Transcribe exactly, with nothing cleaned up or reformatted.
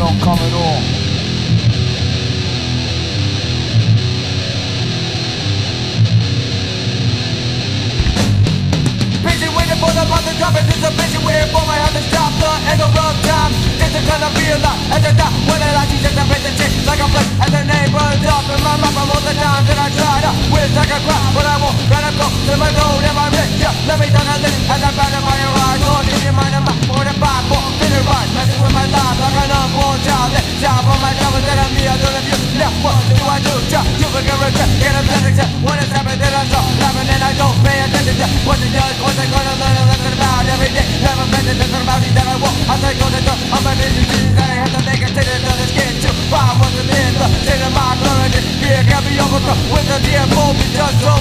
don't come at all. Patient waiting for the bus to drop, anticipation waiting for my heart to stop. The end of rough time, this is gonna be a lot. At the top, when I like to just a the chick like a flame. And the name burns up in my mouth from all the times that I tried to wish I could cry, but I won't. Gotta go to my road and my wrist. Yeah, let me turn a list as I find my ride. Don't need your mind and my forty-five for a minute ride. Messing with my life like an unborn child. Let job on my job instead of me. I don't have you left. What do I do? Just you forget regret. Get a blessing. When it's happened, then I saw. Laughing and I don't pay attention to what it does. What's I gonna learn a lesson about every day? Never been this about it that I walk. I say go to the I'm a busy things that I have to make a take it to the skin too. Five was the end. The state of my glory. Fear can't be overcome with the dear hope. It just so